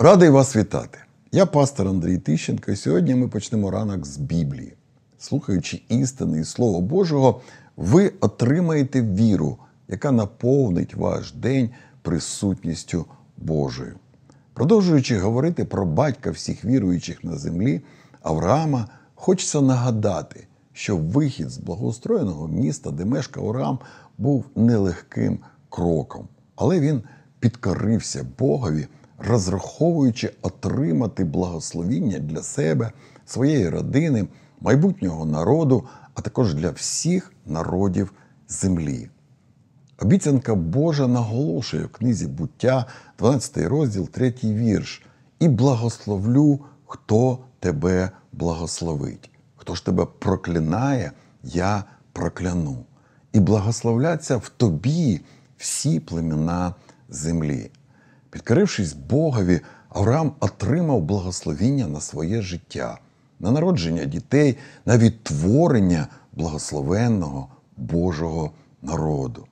Радий вас вітати. Я пастор Андрій Тищенко, і сьогодні ми почнемо ранок з Біблії. Слухаючи істини і Слово Божого, ви отримаєте віру, яка наповнить ваш день присутністю Божою. Продовжуючи говорити про батька всіх віруючих на землі, Авраама, хочеться нагадати, що вихід з благоустроєного міста, де мешкав Авраам, був нелегким кроком. Але він підкорився Богові, розраховуючи отримати благословіння для себе, своєї родини, майбутнього народу, а також для всіх народів землі. Обіцянка Божа наголошує в книзі «Буття», 12 розділ, 3 вірш. «І благословлю, хто тебе благословить. Хто ж тебе проклинає, я прокляну. І благословляться в тобі всі племена землі». Підкорившись Богові, Авраам отримав благословіння на своє життя, на народження дітей, на відтворення благословенного Божого народу.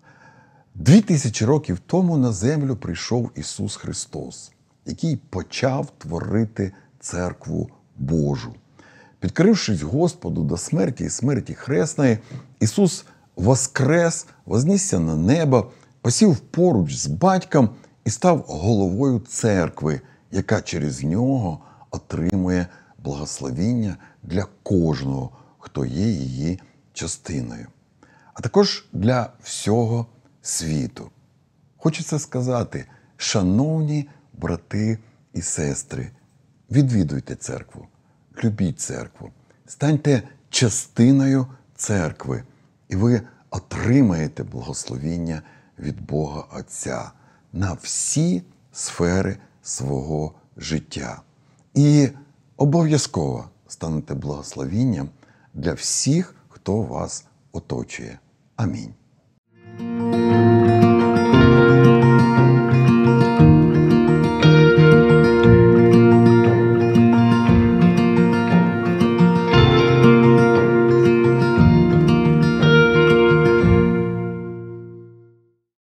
2000 років тому на землю прийшов Ісус Христос, який почав творити церкву Божу. Підкорившись Господу до смерті і смерті хресної, Ісус воскрес, вознісся на небо, посів поруч з батьком і став головою церкви, яка через нього отримує благословіння для кожного, хто є її частиною, а також для всього світу. Хочеться сказати, шановні брати і сестри, відвідуйте церкву, любіть церкву, станьте частиною церкви, і ви отримаєте благословіння від Бога Отця на всі сфери свого життя. І обов'язково станете благословінням для всіх, хто вас оточує. Амінь.